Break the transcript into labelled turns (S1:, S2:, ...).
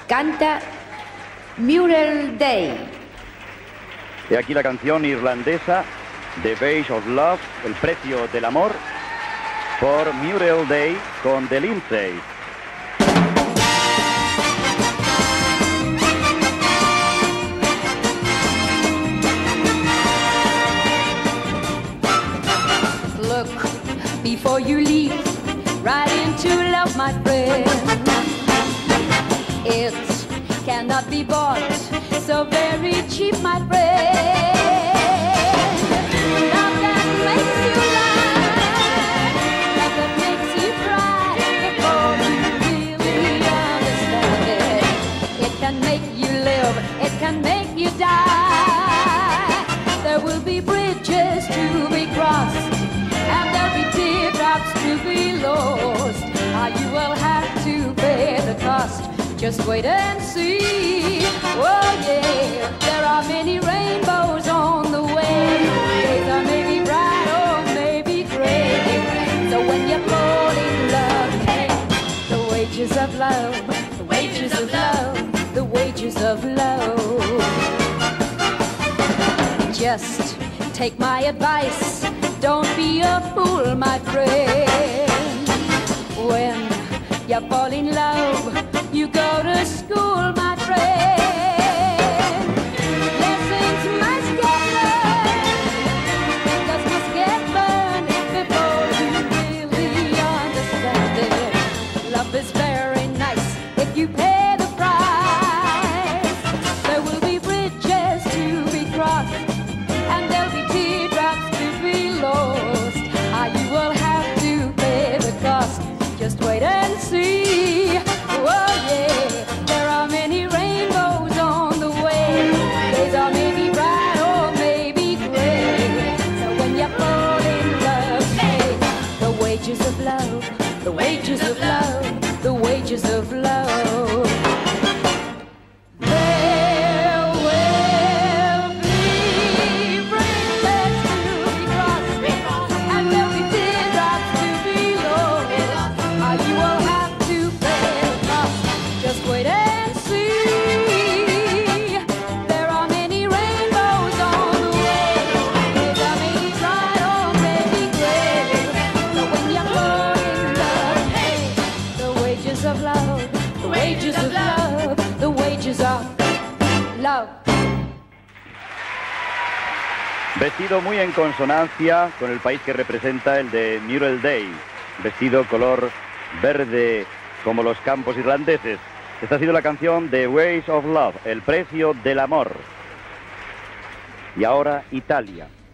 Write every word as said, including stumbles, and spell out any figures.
S1: Canta Muriel Day.
S2: Y aquí la canción irlandesa The Wages of Love, El precio del amor, por Muriel Day con The Lindsays.
S3: Look, before you leap right into love, my friend, it cannot be bought so very cheap, my friend. Love that makes you laugh, love that makes you cry, before you really understand it. It can make you live, it can make you die. There will be bridges to be crossed, and there'll be teardrops to be lost. Ah, you will have to pay the cost. Just wait and see. Oh yeah, there are many rainbows on the way. Days are maybe bright or maybe gray. So when you fall in love, hey, the wages of love, the wages of love, the wages of love. Just take my advice, don't be a fool, my friend. When you fall in love, you go to school, my friend. Lessons must get learned, fingers must get burned, before you really understand it. Love is very nice if you pay the price. There will be bridges to be crossed, and there'll be teardrops to be lost. Ah, you will have to pay the cost. Just wait and see. Oh yeah, there are many rainbows on the way. Days are maybe bright or maybe gray. So when you fall in love, hey, the wages of love, the wages of love, the wages of love. There will be bridges to be crossed, and there'll be teardrops to be lost. Ah, you will have to pay the cost. Just wait and see. There are many rainbows on the way. Days are maybe bright or maybe gray. So when you fall in love, hey, the wages of love, the wages of love, the wages of love.
S2: Vestido muy en consonancia con el país que representa, el de Muriel Day. Vestido color verde como los campos irlandeses. Esta ha sido la canción The Wages of Love, El precio del amor. Y ahora Italia.